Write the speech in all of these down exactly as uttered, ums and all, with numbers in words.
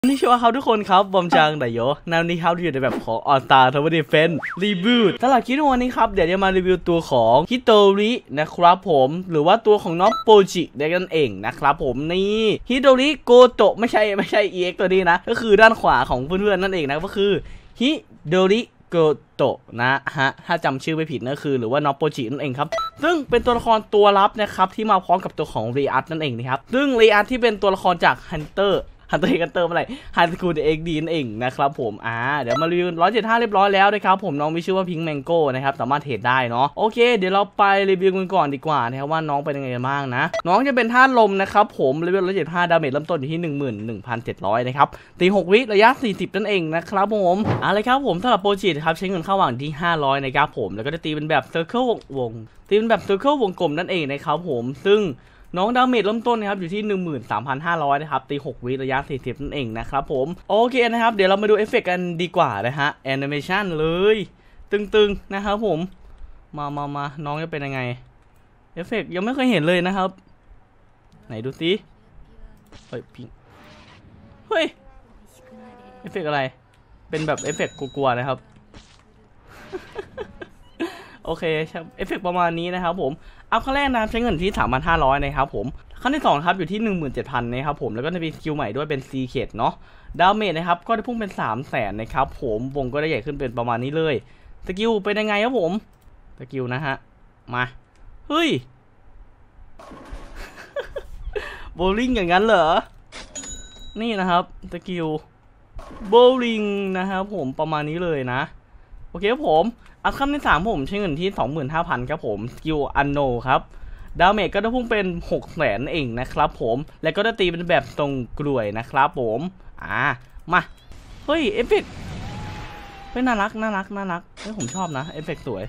นี่ชื่อว่าเขาทุกคนครับบอมจังไดโยนำนี้ครับอยู่ในแบบของออสตาทาวเวอร์ดีเฟนรีบูทสำหรับคลิปวันนี้ครับเดี๋ยวจะมารีวิวตัวของฮิโตรินะครับผมหรือว่าตัวของน้องโปจิได้กันเองนะครับผมนี่ฮิโตริโกโตะไม่ใช่ไม่ใช่ อี เอ็กซ์ ตัวนี้นะก็คือด้านขวาของเพื่อนๆนั่นเองนะก็คือฮิโตริโกโตะนะฮะถ้าจำชื่อไม่ผิดนั่นคือหรือว่าน้องโปจินั่นเองครับซึ่งเป็นตัวละครตัวลับนะครับที่มาพร้อมกับตัวของเรีอัสนั่นเองนะครับซึ่งเรีอัสที่เป็นตัวละครจากฮันเตอร์ฮันเตอร์กันเติมอะไรฮันสกูลเอ็กดีนั่นเองนะครับผมอ่าเดี๋ยวมารีวิวร้อยเจ็ดห้าเรียบร้อยแล้วนะครับผมน้องมีชื่อว่าพิงค์แมงโก้นะครับสามารถเทรดได้เนาะโอเคเดี๋ยวเราไปรีวิวกันก่อนดีกว่านะครับว่าน้องเป็นยังไงบ้างนะน้องจะเป็นธาตุลมนะครับผมรีวิวร้อยเจ็ดห้าดาเมจเริ่มต้นอยู่ที่หนึ่งหมื่นหนึ่งพันเจ็ดร้อยนะครับตีหกวิระยะสี่สิบนั่นเองนะครับผมอ่าเลยครับผมสำหรับโปรจิครับใช้เงินเข้าหวังที่ห้าร้อยนะครับผมแล้วก็จะตีเป็นแบบเซอร์เคิลวงตีเป็นแบบเซอร์เคิลวงกลมนั่นเองนะครับผมซึ่งน้องดาเมจเริ่มต้นนะครับอยู่ที่ หนึ่งหมื่นสามพันห้าร้อย นะครับตีหกวิระยะสี่สิบนั่นเองนะครับผมโอเคนะครับเดี๋ยวเรามาดูเอฟเฟกต์กันดีกว่านะฮะแอนิเมชันเลยตึงๆนะครับผมมามามาน้องจะเป็นยังไงเอฟเฟกต์ยังไม่เคยเห็นเลยนะครับไหนดูสิเฮ้ยพิงเฮ้ยเอฟเฟกต์อะไรเป็นแบบเอฟเฟกต์กลัวๆนะครับ โอเคเอฟเฟกต์ประมาณนี้นะครับผมอัพขั้นแรกนะใช้เงินที่ สามพันห้าร้อย นะครับผมขั้นที่สองครับอยู่ที่ หนึ่งหมื่นเจ็ดพัน นะครับผมแล้วก็จะมีสกิลใหม่ด้วยเป็นซีเคทเนาะดาเมจนะครับก็จะพุ่งเป็น สามแสน นะครับผมวงก็ได้ใหญ่ขึ้นเป็นประมาณนี้เลยสกิลเป็นยังไงครับผมสกิลนะฮะมาเฮ้ย โบลิ่งอย่างนั้นเหรอนี่นะครับสกิลโบลิ่งนะครับผมประมาณนี้เลยนะโอเคครับผมอัพขั้นที่สามผมใช้เงินที่ สองหมื่นห้าพัน ครับผมสกิลอันโนครับดาเมจก็จะพุ่งเป็น หกแสน เองนะครับผมแล้วก็จะตีเป็นแบบตรงกลวยนะครับผมอ่ามาเฮ้ยเอฟเฟกต์เป็นน่ารักน่ารักน่ารักเฮ้ยผมชอบนะเอฟเฟกต์สวย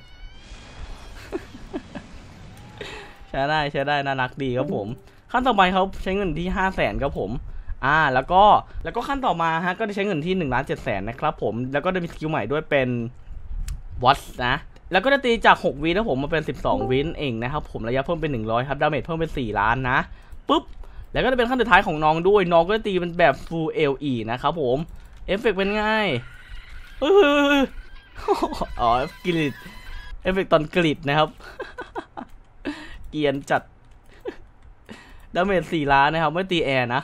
ใช้ได้ใช้ได้น่ารักดีครับผมขั้นต่อไปเขาใช้เงินที่ ห้าแสน ครับผมอ่าแล้วก็แล้วก็ขั้นต่อมาฮะก็จะใช้เงินที่ หนึ่งล้านเจ็ดแสน นะครับผมแล้วก็จะมีสกิลใหม่ด้วยเป็นวอตนะแล้วก็จะตีจากหกวินะผมมาเป็นสิบสองวินเองนะครับผมระยะเพิ่มเป็นหนึ่งร้อยครับดาเมจเพิ่มเป็นสี่ล้านนะปุ๊บแล้วก็จะเป็นขั้นสุดท้ายของน้องด้วยน้องก็จะตีเป็นแบบ Full แอล อี นะครับผมเอฟเฟกต์เป็นไงเฮ้ยอ๋อกริดเอฟเฟกต์ตอนกริดนะครับเกียนจัดดาเมจสี่ล้านนะครับไม่ตีแอร์นะ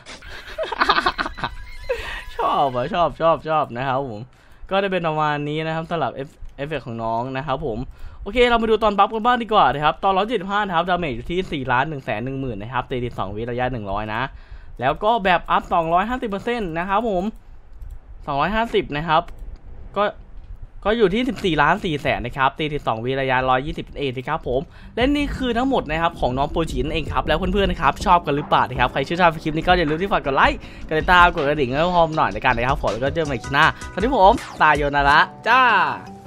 ชอบอ่ะชอบชอบชอบนะครับผมก็ได้เป็นประมาณนี้นะครับสำหรับเอฟเอฟเฟกต์ของน้องนะครับผมโอเคเรามาดูตอนบัฟกันบ้างดีกว่านะครับตอนร้อยเจ็ดสิบห้านะครับดาเมจอยู่ที่สี่ล้านหนึ่งแสนหนึ่งหมื่นนะครับตีติดสองวิระยะหนึ่งร้อยนะแล้วก็แบบอัพสองร้อยห้าสิบเปอร์เซ็นต์นะครับผมสองร้อยห้าสิบนะครับก็ก็อยู่ที่สิบสี่ล้านสี่แสนนะครับตีติดสองวิระยะหนึ่งร้อยยี่สิบเอ็ดนะครับผมและนี่คือทั้งหมดนะครับของน้องโปรจินั่นเองครับแล้วเพื่อนๆนะครับชอบกันหรือเปล่านะครับใครชื่นชอบคลิปนี้ก็อย่าลืมที่ฝากกดไลค์กดติดตามกดกระดิ่งให้พร้อมหน่อยในการนะครับขอแล้วก็เจอกันใหม่คลิปหน้าสวัสดีผมตายโยนาระจ้า